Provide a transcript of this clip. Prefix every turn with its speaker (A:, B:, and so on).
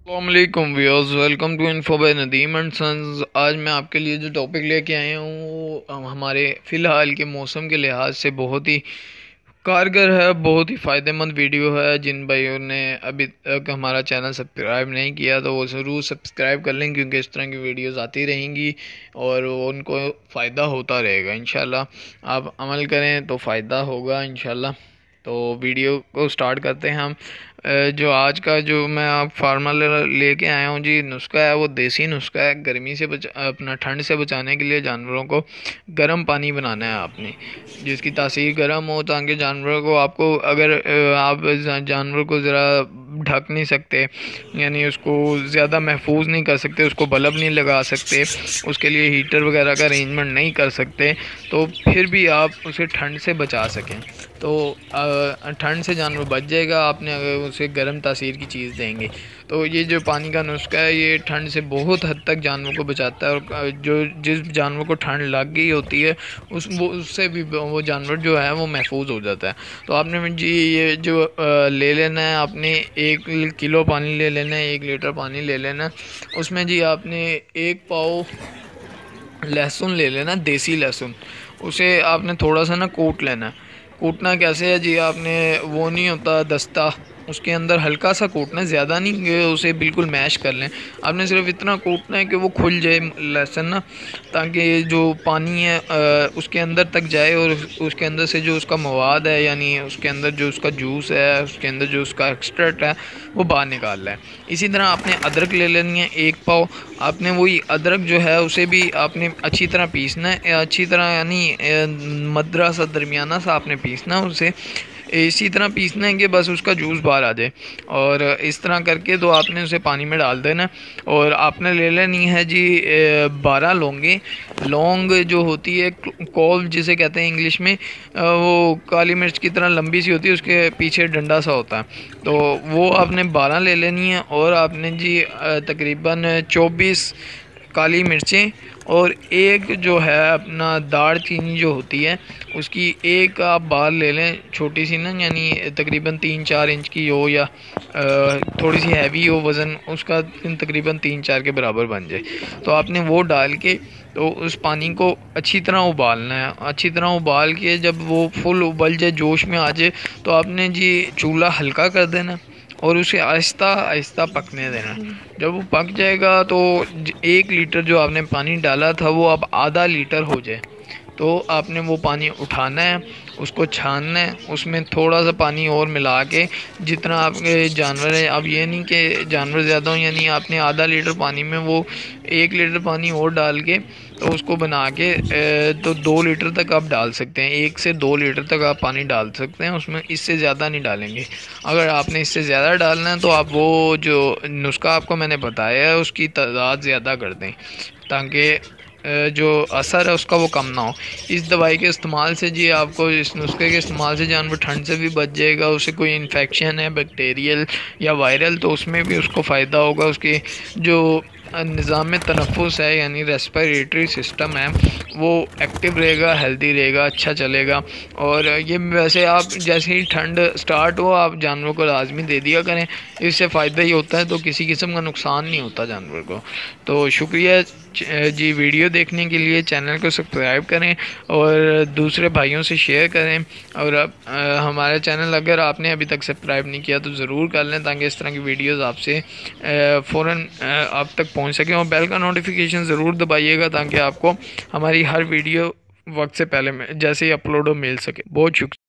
A: अस्सलामुअलैकुम viewers, welcome to info by Nadeem and sons. आज मैं आपके लिए जो टॉपिक लेके आया हूँ वो हमारे फ़िलहाल के मौसम के लिहाज से बहुत ही कारगर है, बहुत ही फ़ायदेमंद वीडियो है। जिन भाइयों ने अभी तक हमारा चैनल सब्सक्राइब नहीं किया तो वो ज़रूर सब्सक्राइब कर लें, क्योंकि इस तरह की वीडियोस आती रहेंगी और उनको फ़ायदा होता रहेगा। इंशाल्लाह आप अमल करें तो फ़ायदा होगा इंशाल्लाह। तो वीडियो को स्टार्ट करते हैं हम। जो आज का जो मैं आप फार्मूला लेके आया हूँ जी, नुस्खा है वो देसी नुस्खा है। गर्मी से अपना ठंड से बचाने के लिए जानवरों को गर्म पानी बनाना है आपने, जिसकी तासीर गर्म हो, ताकि जानवरों को आपको अगर आप जानवर को ज़रा ढक नहीं सकते, यानी उसको ज़्यादा महफूज नहीं कर सकते, उसको बल्ब नहीं लगा सकते, उसके लिए हीटर वगैरह का अरेंजमेंट नहीं कर सकते, तो फिर भी आप उसे ठंड से बचा सकें तो ठंड से जानवर बच जाएगा आपने अगर उसे गर्म तासीर की चीज़ देंगे। तो ये जो पानी का नुस्खा है ये ठंड से बहुत हद तक जानवर को बचाता है, और जो जिस जानवर को ठंड लग गई होती है उससे भी वो जानवर जो है वो महफूज हो जाता है। तो आपने जी ये जो ले लेना है, आपने 1 किलो पानी ले लेना है, 1 लीटर पानी ले लेना है। उसमें जी आपने 1 पाव लहसुन ले लेना, देसी लहसुन। उसे आपने थोड़ा सा ना कूट लेना है। कूटना कैसे है जी, आपने वो नहीं होता दस्ता, उसके अंदर हल्का सा कूटना है, ज़्यादा नहीं कि उसे बिल्कुल मैश कर लें। आपने सिर्फ इतना कूटना है कि वो खुल जाए लहसुन ना, ताकि जो पानी है उसके अंदर तक जाए और उसके अंदर से जो उसका मवाद है, यानी उसके अंदर जो उसका जूस है, उसके अंदर जो उसका एक्सट्रैक्ट है वो बाहर निकाल रहा है। इसी तरह आपने अदरक ले लेनी है 1 पाव। आपने वही अदरक जो है उसे भी आपने अच्छी तरह पीसना है, अच्छी तरह यानी मदरा सा दरमियाना सा आपने पीसना है उसे। इसी तरह पीसना है कि बस उसका जूस बाहर आ जाए, और इस तरह करके तो आपने उसे पानी में डाल देना। और आपने ले लेनी है जी 12 लौंगे। लौंग जो होती है कॉव जिसे कहते हैं इंग्लिश में, वो काली मिर्च की तरह लंबी सी होती है, उसके पीछे डंडा सा होता है। तो वो आपने 12 ले लेनी है। और आपने जी तकरीबन 24 काली मिर्चें, और एक जो है अपना दार चीनी जो होती है उसकी एक आप बाल ले लें, छोटी सी ना, यानी तकरीबन 3-4 इंच की हो, या थोड़ी सी हैवी हो वज़न उसका, तकरीबन 3-4 के बराबर बन जाए। तो आपने वो डाल के तो उस पानी को अच्छी तरह उबालना है। अच्छी तरह उबाल के जब वो फुल उबल जाए, जोश में आ जाए, तो आपने जी चूल्हा हल्का कर देना और उसे आहिस्ता आहिस्ता पकने देना। जब वो पक जाएगा तो 1 लीटर जो आपने पानी डाला था वो अब आधा लीटर हो जाए, तो आपने वो पानी उठाना है, उसको छानना है, उसमें थोड़ा सा पानी और मिला के जितना आपके जानवर है। अब ये नहीं कि जानवर ज़्यादा हो, यानी आपने आधा लीटर पानी में वो 1 लीटर पानी और डाल के तो उसको बना के तो 2 लीटर तक आप डाल सकते हैं। 1 से 2 लीटर तक आप पानी डाल सकते हैं उसमें, इससे ज़्यादा नहीं डालेंगे। अगर आपने इससे ज़्यादा डालना है तो आप वो जो नुस्खा आपको मैंने बताया है उसकी तादाद ज़्यादा कर दें, ताकि जो असर है उसका वो कम ना हो। इस दवाई के इस्तेमाल से जी आपको, इस नुस्खे के इस्तेमाल से जानवर ठंड से भी बच जाएगा। उसे कोई इन्फेक्शन है बैक्टीरियल या वायरल तो उसमें भी उसको फ़ायदा होगा। उसके जो निज़ाम तनफ़ुस है, यानी रेस्पिरेटरी सिस्टम है, वो एक्टिव रहेगा, हेल्दी रहेगा, अच्छा चलेगा। और ये वैसे आप जैसे ही ठंड स्टार्ट हो आप जानवरों को लाजमी दे दिया करें, इससे फ़ायदा ही होता है, तो किसी किस्म का नुकसान नहीं होता जानवर को। तो शुक्रिया जी वीडियो देखने के लिए। चैनल को सब्सक्राइब करें और दूसरे भाइयों से शेयर करें। और अब हमारे चैनल अगर आपने अभी तक सब्सक्राइब नहीं किया तो ज़रूर कर लें, ताकि इस तरह की वीडियोस आपसे फ़ौरन आप तक पहुंच सकें। और बेल का नोटिफिकेशन ज़रूर दबाइएगा, ताकि आपको हमारी हर वीडियो वक्त से पहले जैसे ही अपलोड हो मिल सके। बहुत शुक्रिया।